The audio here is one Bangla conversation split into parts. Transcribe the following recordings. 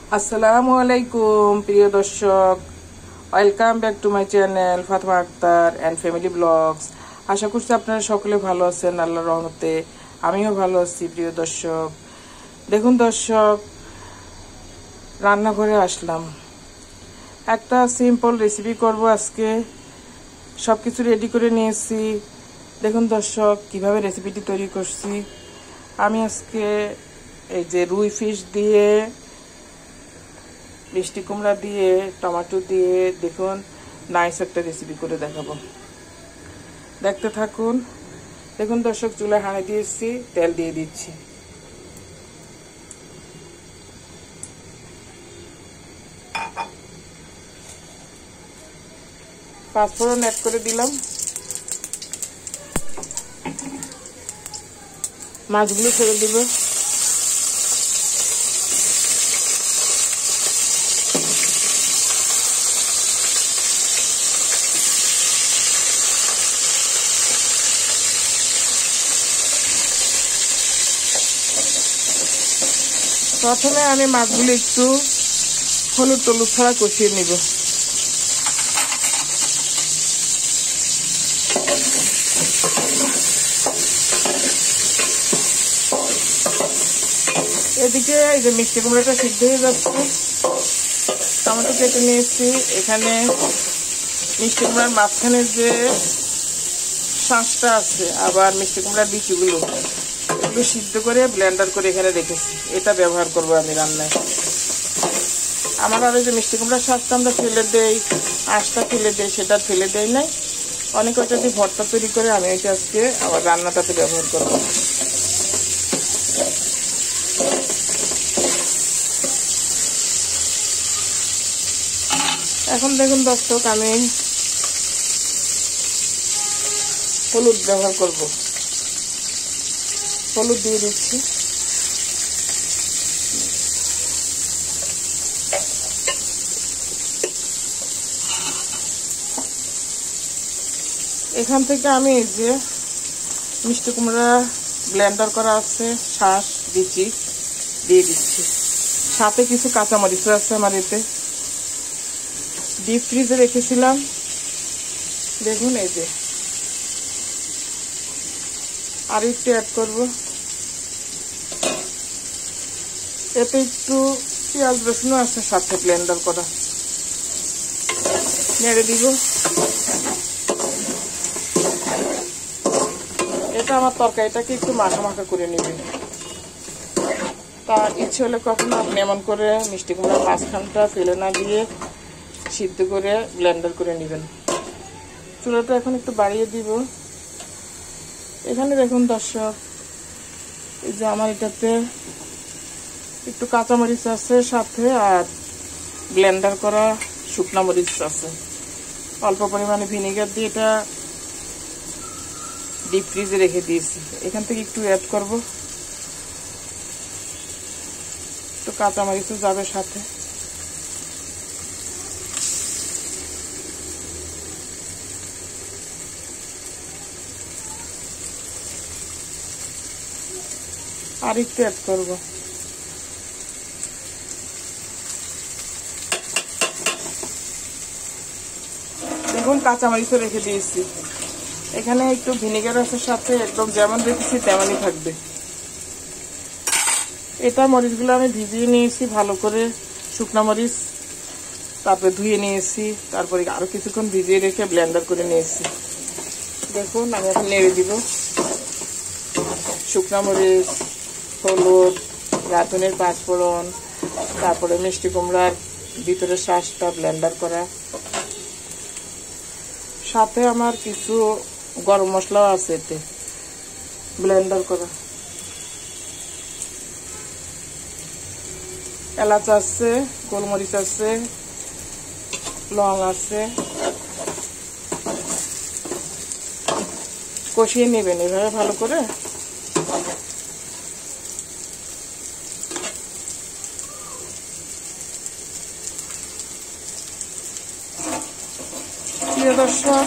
আসসালামু আলাইকুম প্রিয় দর্শক, welcome back to my channel Fatema Akter and family blogs. আশা করছি আপনারা সকলে ভালো আছেন আল্লাহর রহমতে। আমিও ভালো আছি প্রিয় দর্শক। দেখুন দর্শক, রান্নাঘরে আসলাম, একটা সিম্পল রেসিপি করব আজকে। সব কিছু রেডি করে নিয়েছি। দেখুন দর্শক, কিভাবে রেসিপিটি তৈরি করছি। আমি আজকে এই যে রুই ফিশ দিয়ে, মিষ্টি কুমড়া দিয়ে, টমেটো দিয়ে দেখুন নাইস একটা রেসিপি করে দেখাবো। দেখতে থাকুন। দেখুন দর্শক, চুলা হাঁড়ি দিয়েছি, তেল দিয়ে দিচ্ছি। পাঁচফোড়ন অ্যাড করে দিলাম। মাছগুলো ছেড়ে দিব। প্রথমে আমি মাছগুলো একটু হলুদ টলুদ ছাড়া কষিয়ে নিব। এদিকে এই যে মিষ্টি কুমড়াটা সিদ্ধ হয়ে যাচ্ছে। টমেটো কেটে নিয়েছি। এখানে মিষ্টি কুমড়ার মাঝখানে যে শাঁসটা আছে, আবার মিষ্টি কুমড়ার বিচিগুলো, এগুলো সিদ্ধ করে ব্লেন্ডার করে এখানে রেখেছি। এটা ব্যবহার করবো আমি রান্নায়। আমার আর ওই যে মিষ্টি কুমড়ার শাঁসটা আমরা ফেলে দেই, আঁশটা ফেলে দেই, সেটা ফেলে দেই নাই। অনেকে ওইটা দিয়ে ভর্তা তৈরি করে, আমি ওইটা আজকে আবার রান্নাটাতে ব্যবহার করবো। এখন দেখুন দর্শক, আমি হলুদ ব্যবহার করব। হলুদ দিয়ে দিচ্ছি। এখান থেকে আমি এই যে মিষ্টি কুমড়া ব্লেন্ডার করা আছে, শাঁস বিচি দিয়ে দিচ্ছি। সাথে কিছু কাঁচামরিচ আছে আমার এতে। ডিপ ফ্রিজে রেখেছিলাম। দেখুন এই যে, আর একটু অ্যাড করবো। এতে একটু পেঁয়াজ রসুনও আছে সাথে ব্লেন্ডার করা। নেড়ে দিব। এটা আমার তরকারিটাকে একটু মাখা মাখা করে নেবে। তার ইচ্ছে হলে কখনো আপনি এমন করে মিষ্টি কুমড়ার মাঝখানটা ফেলে না দিয়ে সিদ্ধ করে ব্লেন্ডার করে নেবেন। চুলাটা এখন একটু বাড়িয়ে দিব। এখানে দেখুন দর্শক, এই যে আমার এটাতে একটু কাঁচামরিচ আছে সাথে, আর ব্লেন্ডার করা শুকনা মরিচ আছে। অল্প পরিমাণে ভিনেগার দিয়ে এটা ডিপ ফ্রিজে রেখে দিয়েছি। এখান থেকে একটু অ্যাড করব। একটু কাঁচামরিচও যাবে সাথে। আর একটু অ্যাড করব। দেখুন কাঁচামরিচও রেখে দিয়েছি। এখানে একটু ভিনেগার আছে সাথে, একদম যেমন রেখেছি তেমনই থাকবে। এটা মরিচগুলো আমি ভিজিয়ে নিয়েছি ভালো করে, শুকনা মরিচ, তারপরে ধুয়ে নিয়েছি, তারপরে আরো কিছুক্ষণ ভিজিয়ে রেখে ব্লেন্ডার করে নিয়েছি। দেখুন আমি এখন নেড়ে দিব। শুকনা মরিচ, হলুদ, রাঁধুনির পাঁচফোড়ন, তারপরে মিষ্টি কুমড়ার ভিতরে শাঁসটা ব্লেন্ডার করা, সাথে আমার কিছু গরম মশলাও আছে এতে ব্লেন্ডার করা। এলাচ আছে, গোলমরিচ আছে, লং আছে। কষিয়ে নেবেন এভাবে ভালো করে। প্রিয় দর্শক,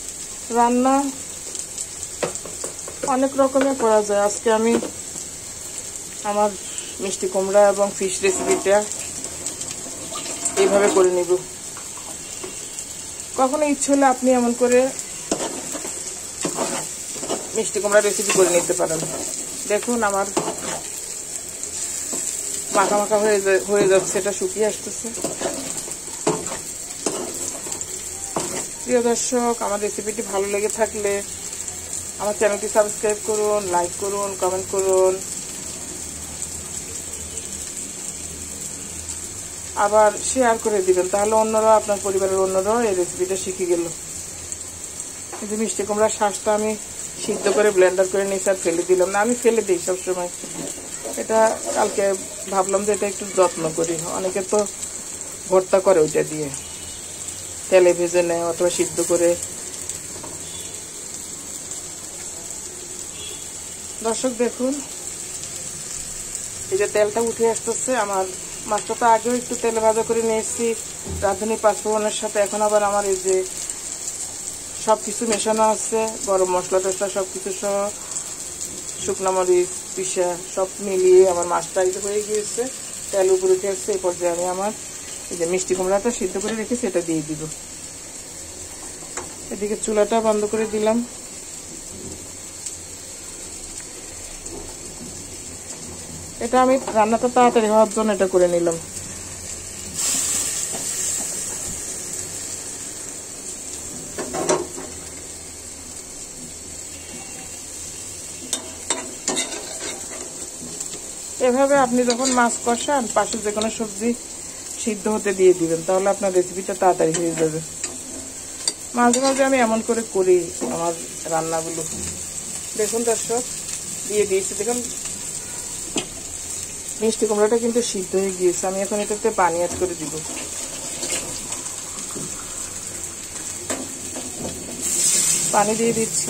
রান্না অনেক রকমের করা যায়। আজকে আমি আমার মিষ্টি কুমড়া এবং ফিশ রেসিপিটা এইভাবে করে নিব। কখনো ইচ্ছে হলে আপনি এমন করে মিষ্টি কুমড়া রেসিপি করে নিতে পারেন। দেখুন আমার মাখা মাখা হয়ে যাচ্ছে, এটা শুকিয়ে আসতেছে। প্রিয় দর্শক, আমার রেসিপিটি ভালো লেগে থাকলে আমার চ্যানেলটি সাবস্ক্রাইব করুন, লাইক করুন, কমেন্ট করুন, আবার শেয়ার করে দিবেন, তাহলে অন্যরা, আপনার পরিবারের অন্যরাও এই রেসিপিটা শিখে গেল। কিন্তু মিষ্টি কুমড়ার শাঁসটা আমি সিদ্ধ করে ব্লেন্ডার করে নিয়েছি, আর ফেলে দিলাম না, আমি ফেলে দিই সবসময়। এটা কালকে ভাবলাম যে এটা একটু যত্ন করি। অনেকে তো ভর্তা করে ওইটা দিয়ে, তেলে ভেজে নেয় অথবা সিদ্ধ করে। দর্শক দেখুন, এই যে তেলটা উঠে আসতেছে। আমার মাছটা তো আগেও একটু তেলে ভাজা করে নিয়েছি রাঁধুনি পাঁচফোড়নের সাথে। এখন আবার আমার এই যে সবকিছু মেশানো আছে, গরম মশলা টসলা সবকিছু সহ, শুকনো মরিচ পিসা সব মিলিয়ে আমার মাছটা এই হয়ে গিয়েছে, তেল উপরে উঠে আসছে। এই পর্যায়ে আমি আমার এই যে মিষ্টি কুমড়াটা সিদ্ধ করে রেখেছি এটা দিয়ে দিব। এদিকে চুলাটা বন্ধ করে দিলাম। এটা আমি রান্নাটা তাড়াতাড়ি হওয়ার জন্য এটা করে নিলাম। এভাবে আপনি যখন মাছ কষান, পাশে যে কোনো সবজি সিদ্ধ হতে দিয়ে দিবেন, তাহলে আপনার রেসিপিটা তাড়াতাড়ি হয়ে যাবে। মাঝে মাঝে আমি এমন করে করি আমার রান্নাগুলো। দেখুন দর্শক, দিয়ে দিয়েছি। দেখুন মিষ্টি কুমড়াটা কিন্তু সিদ্ধ হয়ে গিয়েছে। আমি এখন এটাতে পানি অ্যাড করে দিব। পানি দিয়ে দিচ্ছি।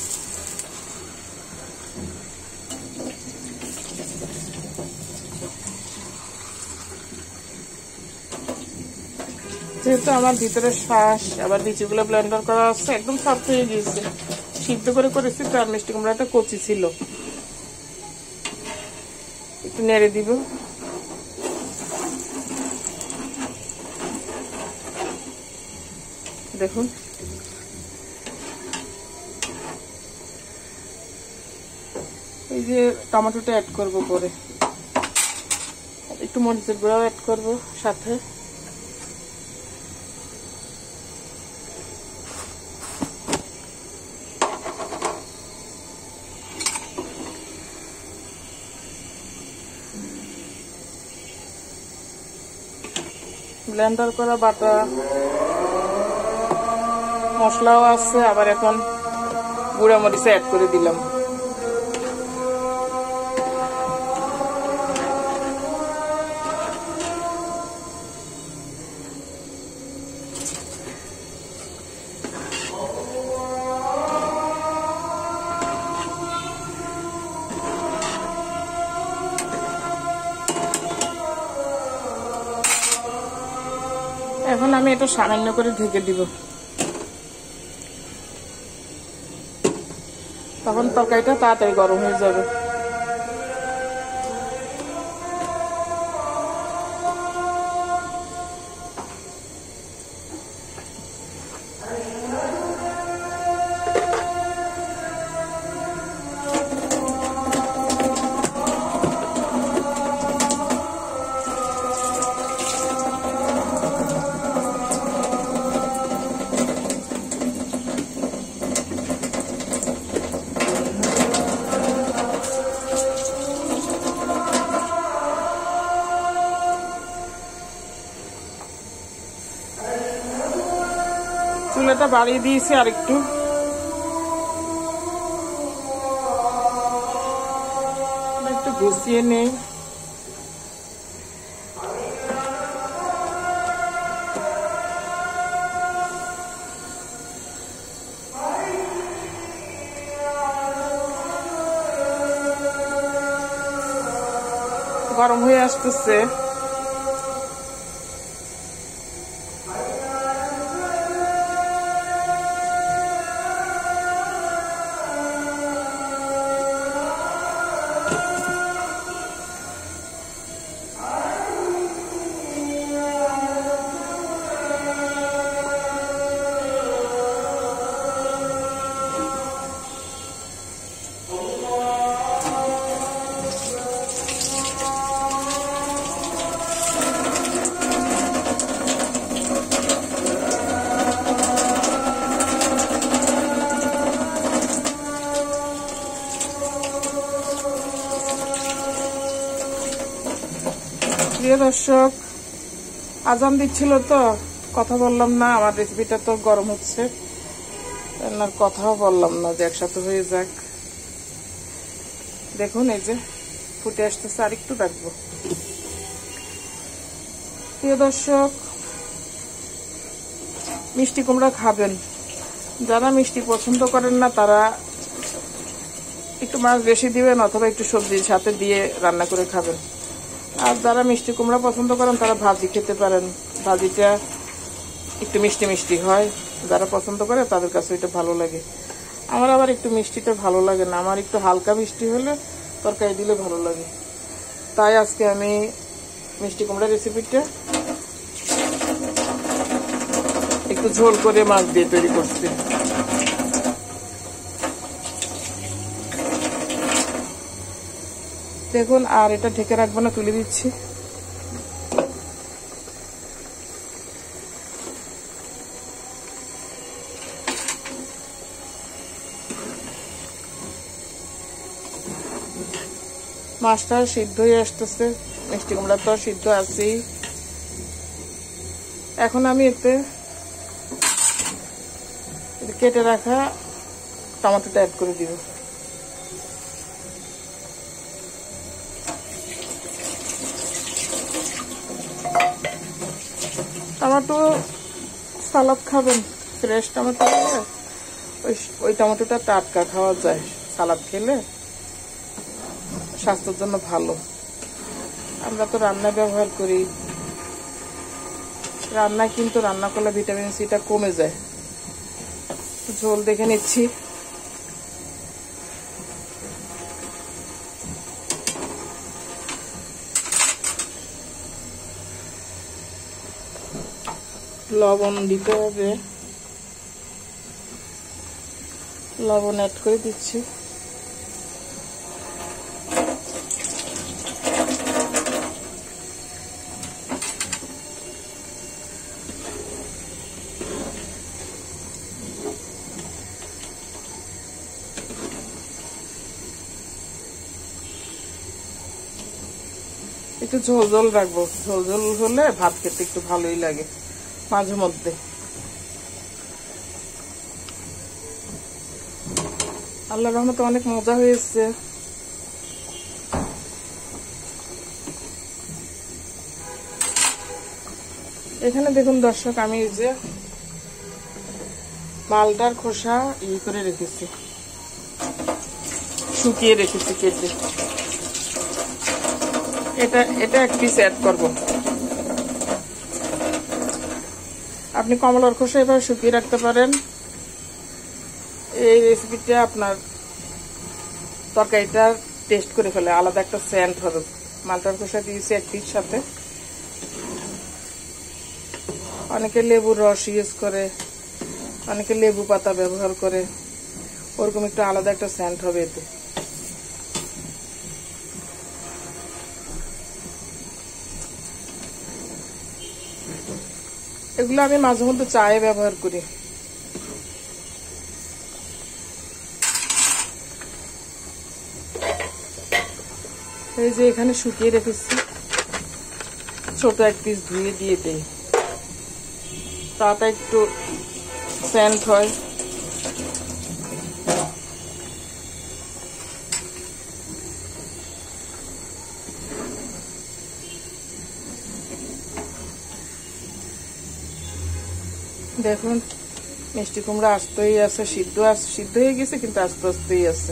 যেহেতু আমার ভিতরে শ্বাস, আবার বিচিগুলো ব্লেন্ডার করা আছে, একদম সফট হয়ে গিয়েছে। সিদ্ধ করে করেছি তো, আর মিষ্টি কুমড়াটা কচি ছিল। একটু নেড়ে দিব। দেখুন এই যে টমেটোটা অ্যাড করব, পরে একটু মরিচের গুঁড়াও অ্যাড করব সাথে। ব্লেন্ডার করা বাটা মশলাও আছে, আবার এখন গুঁড়া মরিচ অ্যাড করে দিলাম। এখন আমি এটা সামান্য করে ঢেকে দিব, তখন তরকারিটা তাড়াতাড়ি গরম হয়ে যাবে। চুলাটা বাড়িয়ে দিয়েছি আর একটু। একটু গুছিয়ে নেই। গরম হয়ে আসতেছে। প্রিয় দর্শক, আজান দিচ্ছিল তো কথা বললাম না, আমার রেসিপিটা তো গরম হচ্ছে, আর কথাও বললাম না যে একসাথে হয়ে যাক। দেখুন এই যে ফুটে আসতেছে, আর একটু রাখবো। প্রিয় দর্শক, মিষ্টি কুমড়া খাবেন, যারা মিষ্টি পছন্দ করেন না তারা একটু মাছ বেশি দিবেন অথবা একটু সবজির সাথে দিয়ে রান্না করে খাবেন। আর যারা মিষ্টি কুমড়া পছন্দ করেন তারা ভাজি খেতে পারেন, ভাজিটা একটু মিষ্টি মিষ্টি হয়, যারা পছন্দ করে তাদের কাছে এটা ভালো লাগে। আমার আবার একটু মিষ্টিটা ভালো লাগে না, আমার একটু হালকা মিষ্টি হলে তরকারি দিলে ভালো লাগে। তাই আজকে আমি মিষ্টি কুমড়া রেসিপিটা একটু ঝোল করে মাছ দিয়ে তৈরি করছি। দেখুন, আর এটা ঢেকে রাখবো না, তুলে দিচ্ছি। মাছটা সিদ্ধ হয়ে আসতেছে, মিষ্টি কুমড়া তো সিদ্ধ আছেই। এখন আমি এতে কেটে রাখা টমেটোটা অ্যাড করে দিব। টমেটো সালাদ খাবেন, ফ্রেশ টমেটো হলে ওই টমেটোটা টাটকা খাওয়া যায়, সালাদ খেলে স্বাস্থ্যের জন্য ভালো। আমরা তো রান্নায় ব্যবহার করি, রান্নায় কিন্তু রান্না করলে ভিটামিন সিটা কমে যায়। ঝোল দেখে নিচ্ছি। লবণ দিতে হবে, লবণ অ্যাড করে দিচ্ছি। একটু ঝোল ঝোল রাখবো, ঝোল ঝোল হলে ভাত খেতে একটু ভালোই লাগে মাঝে মধ্যে। আল্লাহর রহমতে অনেক মজা হয়েছে। এখানে দেখুন দর্শক, আমি এই যে মালটার খোসা করে রেখেছি, শুকিয়ে রেখেছি কেটে। এটা এক পিস অ্যাড করবো। আপনি কমলার খোসা এভাবে শুকিয়ে রাখতে পারেন। এই রেসিপিটা আপনার তরকারিটা টেস্ট করে ফেলে, আলাদা একটা সেন্ট হবে। মালটার খোসা দিয়েছি এক পিস সাথে। অনেকে লেবুর রস ইউজ করে, অনেকে লেবু পাতা ব্যবহার করে, ওরকম একটু আলাদা একটা সেন্ট হবে এতে। এগুলো আমি মাঝে মধ্যে চায়ে ব্যবহার করি। এই যে এখানে শুকিয়ে রেখেছি, ছোট এক পিস ধুয়ে দিয়ে দেই, তাটা একটু সেন্ট হয়। দেখুন, মিষ্টি কুমড়া আস্তেই আছে, সিদ্ধ হয়ে গেছে, কিন্তু আস্তে আস্তেই আছে।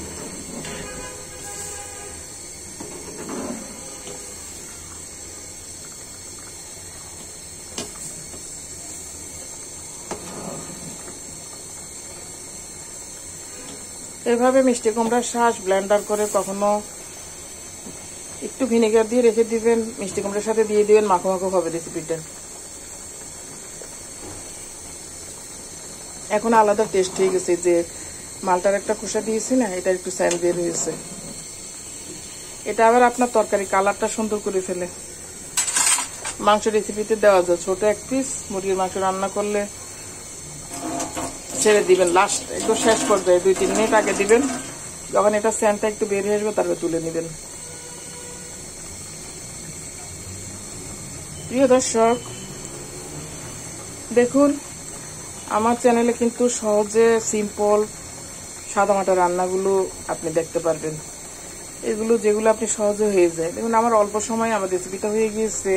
এভাবে মিষ্টি কুমড়ার শাঁস ব্লেন্ডার করে কখনো একটু ভিনেগার দিয়ে রেখে দিবেন, মিষ্টি কুমড়ার সাথে দিয়ে দিবেন, মাখো মাখো হবে রেসিপিটা। এখন আলাদা টেস্ট হয়ে গেছে, যে মালটার একটা খোসা দিয়েছি না, এটা একটু স্যান্ড বের হয়েছে। এটা আবার আপনার তরকারি কালারটা সুন্দর করে ফেলে। মাংস রেসিপিতে দেওয়া যায়, ছোট এক পিস মুরগির মাংস রান্না করলে ছেড়ে দিবেন, লাস্ট একদম শেষ পর্যায়ে 2-3 মিনিট আগে দিবেন, যখন এটা স্যান্ডটা একটু বের হয়ে আসবে তারপরে তুলে নেবেন। প্রিয় দর্শক, দেখুন আমার চ্যানেলে কিন্তু সহজে সিম্পল সাদামাটা রান্নাগুলো আপনি দেখতে পারবেন। এগুলো যেগুলো আপনি সহজে হয়ে যায়। দেখুন আমার অল্প সময় আমার রেসিপিটা হয়ে গিয়েছে।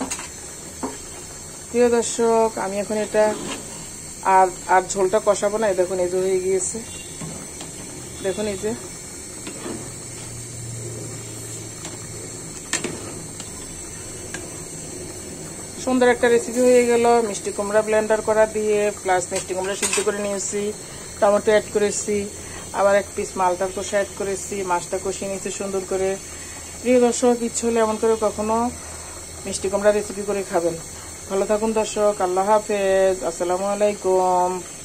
প্রিয় দর্শক, আমি এখন এটা আর ঝোলটা কষাবো না। দেখুন এই যে হয়ে গিয়েছে, দেখুন এই যে সুন্দর একটা রেসিপি হয়ে গেল। মিষ্টি কুমড়া ব্লেন্ডার করা দিয়ে প্লাস মিষ্টি কুমড়া সিদ্ধ করে নিয়েছি, টমেটো অ্যাড করেছি, আবার এক পিস মালটার কষা অ্যাড করেছি, মাছটা কষিয়ে নিয়েছি সুন্দর করে। প্রিয় দর্শক, ইচ্ছে হলে এমন করে কখনো মিষ্টি কুমড়া রেসিপি করে খাবেন। ভালো থাকুন দর্শক, আল্লাহ হাফেজ, আসসালামু আলাইকুম।